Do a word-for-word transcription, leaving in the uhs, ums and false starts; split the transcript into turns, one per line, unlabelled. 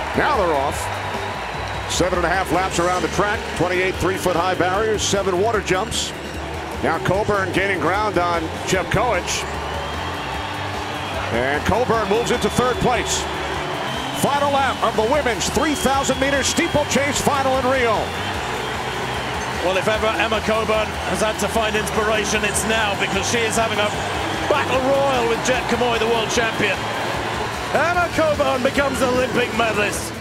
Now they're off. Seven and a half laps around the track. twenty-eight three-foot-high barriers, seven water jumps. Now Coburn gaining ground on Jeff Koech. And Coburn moves into third place. Final lap of the women's three thousand meter steeplechase final in Rio.
Well, if ever Emma Coburn has had to find inspiration, it's now, because she is having a battle royal with Jet Kamoy, the world champion. Emma Coburn becomes Olympic medalist.